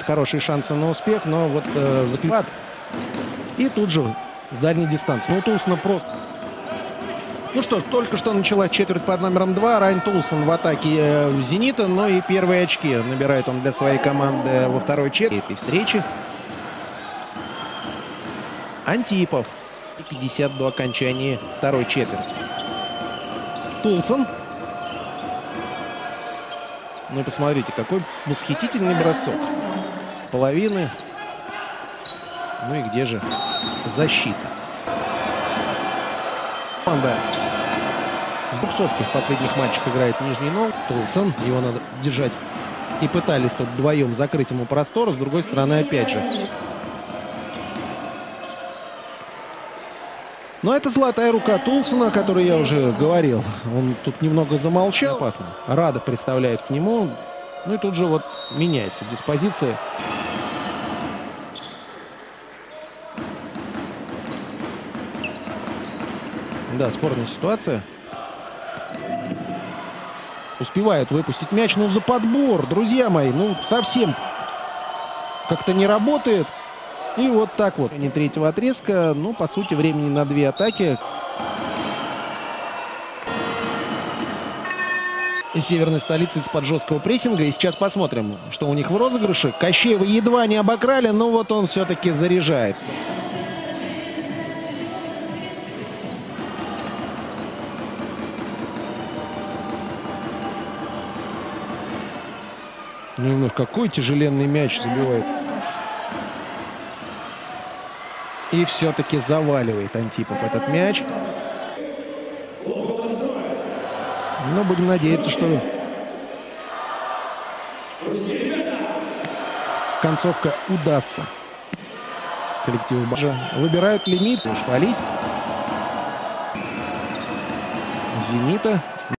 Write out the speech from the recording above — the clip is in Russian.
хорошие шансы на успех, но вот заклад. И тут же с дальней дистанции. Ну, Тулсона просто... Ну что ж, только что началась четверть под номером 2. Райан Тулсон в атаке «Зенита». Ну и первые очки набирает он для своей команды во второй четверти этой встречи. Антипов. 50 до окончания второй четверти. Тулсон. Ну и посмотрите, какой восхитительный бросок. Половины. Ну и где же защита? Команда с буксовки в последних матчах играет нижний ног. Тулсон. Его надо держать. И пытались тут вдвоем закрыть ему простор. С другой стороны, опять же. Но это золотая рука Тулсона, о которой я уже говорил. Он тут немного замолчал. Опасно. Рада представляет к нему. Ну и тут же вот меняется диспозиция. Да, спорная ситуация. Успевают выпустить мяч, но за подбор, друзья мои, ну совсем как-то не работает. И вот так вот. Не третьего отрезка, ну, по сути, времени на 2 атаки. И северной столицы из-под жесткого прессинга. И сейчас посмотрим, что у них в розыгрыше. Кощеева едва не обокрали, но вот он все-таки заряжает. Ну, какой тяжеленный мяч забивает. И все-таки заваливает Антипов этот мяч. Но будем надеяться, что концовка удастся. Коллективу Бажа выбирают лимит. Уж валить. «Зенита».